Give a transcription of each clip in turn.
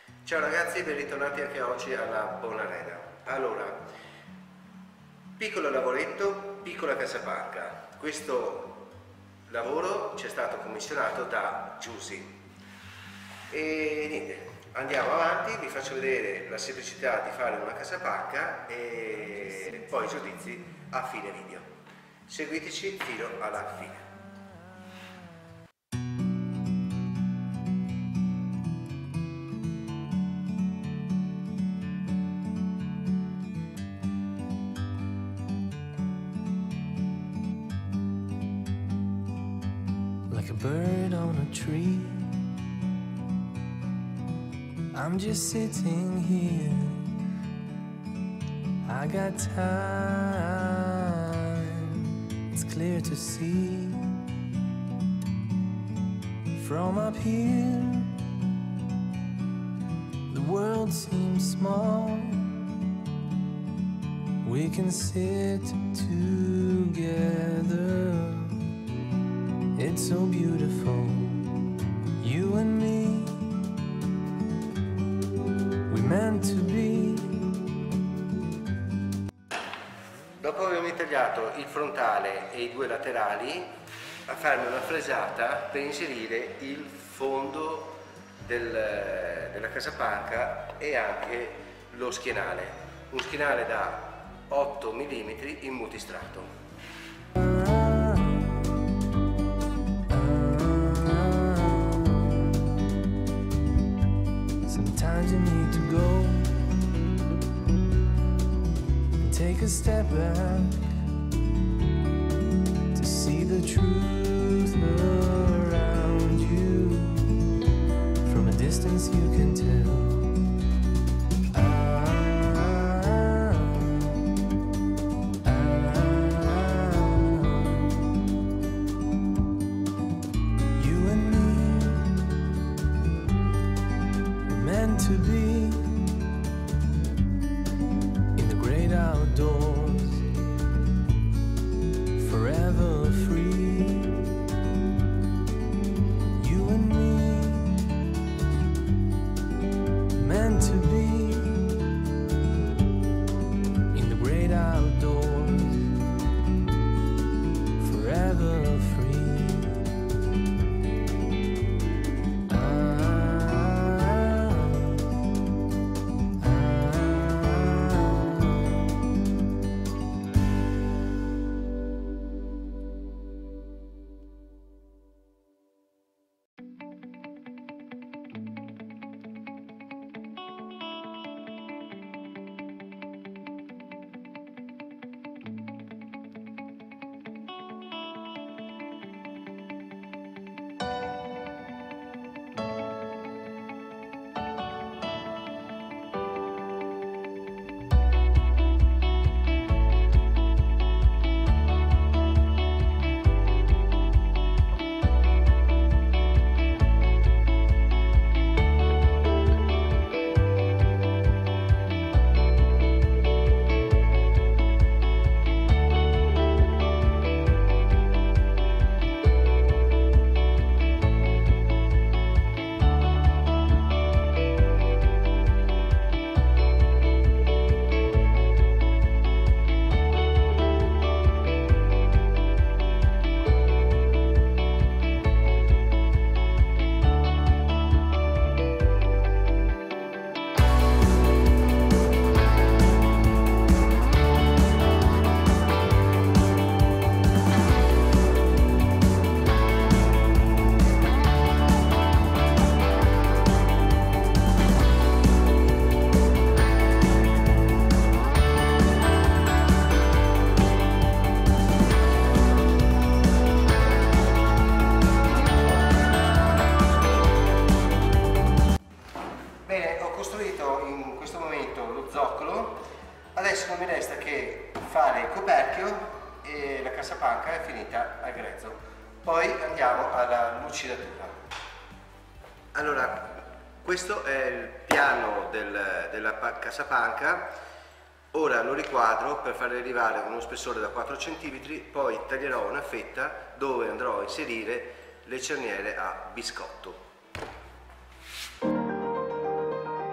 Ciao ragazzi, ben ritornati anche oggi alla Bonarena. Allora, piccolo lavoretto, piccola cassapanca. Questo lavoro ci è stato commissionato da Giusy. E niente, andiamo avanti, vi faccio vedere la semplicità di fare una cassapanca e poi i giudizi a fine video. Seguiteci fino alla fine. Like a bird on a tree, I'm just sitting here. I got time, it's clear to see. From up here, the world seems small. We can sit together. It's so beautiful, you and me, we meant to be. Dopo abbiamo tagliato il frontale e i due laterali, a farmi una fresata per inserire il fondo della cassapanca e anche lo schienale, un schienale da 8 mm in multistrato. Sometimes you need to go and take a step back to see the truth around you. From a distance you can tell. You and me were meant to be in the great outdoors, forever free. You and me meant to be in the great outdoors, forever free. In questo momento lo zoccolo, adesso non mi resta che fare il coperchio e la cassapanca è finita al grezzo. Poi andiamo alla lucidatura. Allora, questo è il piano della cassapanca. Ora lo riquadro per farle arrivare uno spessore da 4 cm, poi taglierò una fetta dove andrò a inserire le cerniere a biscotto.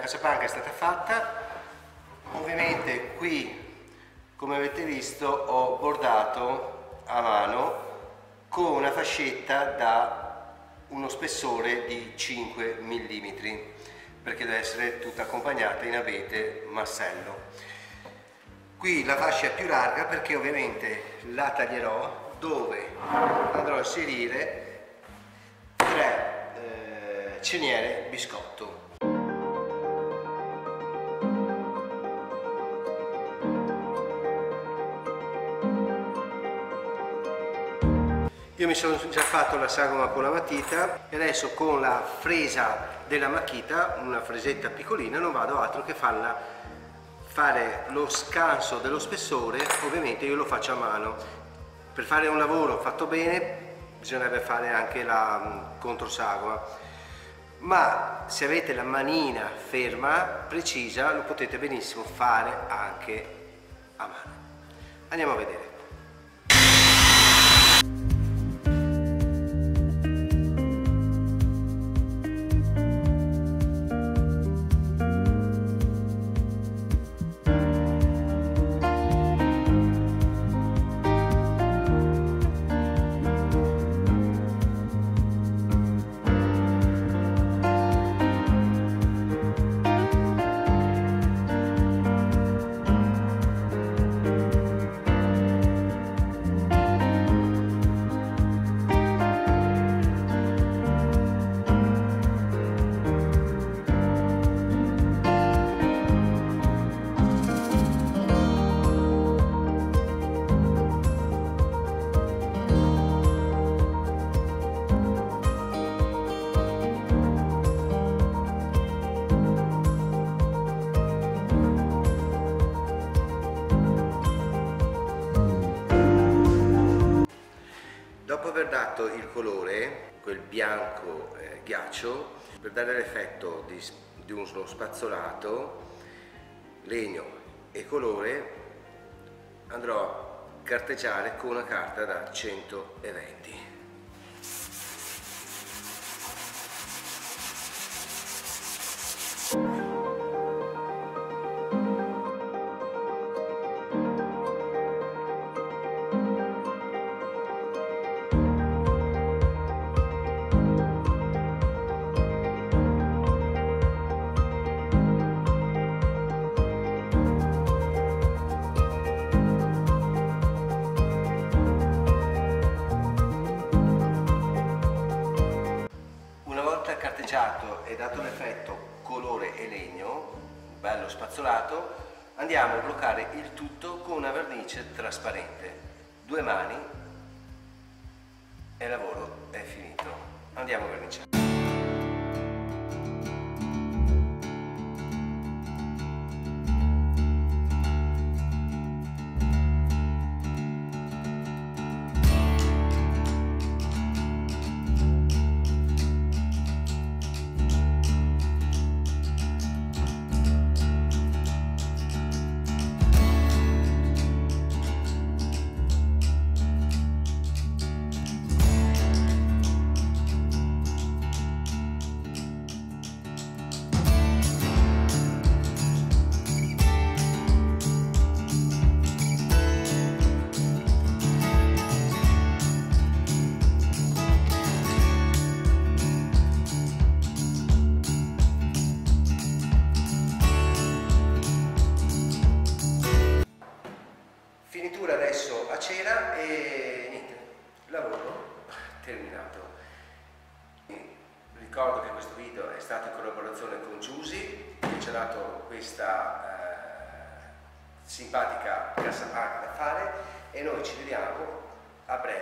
cassapanca è stata fatta. Ovviamente qui, come avete visto, ho bordato a mano con una fascetta da uno spessore di 5 mm, perché deve essere tutta accompagnata in abete massello. Qui la fascia è più larga perché ovviamente la taglierò, dove andrò a inserire 3 cerniere biscotto. Io mi sono già fatto la sagoma con la matita e adesso con la fresa della macchita, una fresetta piccolina, non vado altro che fare lo scanso dello spessore. Ovviamente io lo faccio a mano. Per fare un lavoro fatto bene bisognerebbe fare anche la controsagoma, ma se avete la manina ferma, precisa, lo potete benissimo fare anche a mano. Andiamo a vedere. Dopo aver dato il colore, quel bianco ghiaccio, per dare l'effetto di uno spazzolato, legno e colore, andrò a carteggiare con una carta da 120. E dato l'effetto colore e legno, bello spazzolato, andiamo a bloccare il tutto con una vernice trasparente. 2 mani e il lavoro è finito. Andiamo a verniciare. Adesso a cera e niente, lavoro terminato. Ricordo che questo video è stato in collaborazione con Giusy, che ci ha dato questa simpatica cassapanca da fare, e noi ci vediamo a breve.